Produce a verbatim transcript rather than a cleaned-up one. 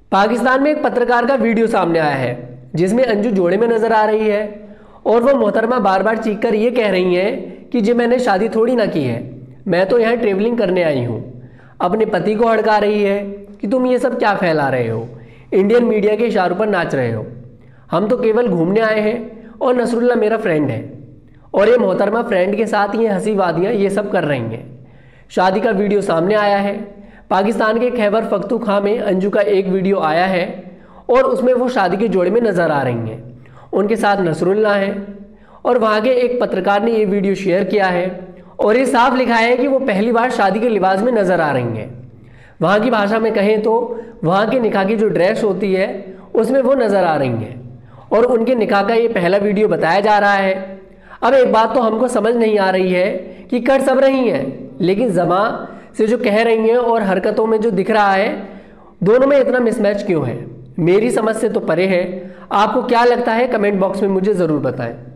पाकिस्तान में एक पत्रकार का वीडियो सामने आया है जिसमें अंजू जोड़े में नजर आ रही है और वो मोहतरमा बार बार चीख कर ये कह रही हैं कि जी मैंने शादी थोड़ी ना की है, मैं तो यहाँ ट्रेवलिंग करने आई हूँ। अपने पति को हड़का रही है कि तुम ये सब क्या फैला रहे हो, इंडियन मीडिया के इशारों पर नाच रहे हो, हम तो केवल घूमने आए हैं और नसरुल्ला मेरा फ्रेंड है। और ये मोहतरमा फ्रेंड के साथ ये हंसी वादियाँ ये सब कर रही हैं। शादी का वीडियो सामने आया है। पाकिस्तान के खैबर पख्तूनख्वा में अंजू का एक वीडियो आया है और उसमें वो शादी के जोड़े में नज़र आ रही हैं। उनके साथ नसरुल्ला हैं और वहाँ के एक पत्रकार ने ये वीडियो शेयर किया है और ये साफ लिखा है कि वो पहली बार शादी के लिबास में नज़र आ रही हैं। वहाँ की भाषा में कहें तो वहाँ के निकाह की जो ड्रेस होती है उसमें वो नज़र आ रही हैं और उनके निकाह का ये पहला वीडियो बताया जा रहा है। अब एक बात तो हमको समझ नहीं आ रही है कि कर सब रही हैं, लेकिन ज़मा से जो कह रही हैं और हरकतों में जो दिख रहा है, दोनों में इतना मिसमैच क्यों है? मेरी समझ से तो परे है। आपको क्या लगता है कमेंट बॉक्स में मुझे ज़रूर बताएं।